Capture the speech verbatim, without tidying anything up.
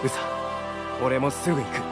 ウサ、俺もすぐ行く。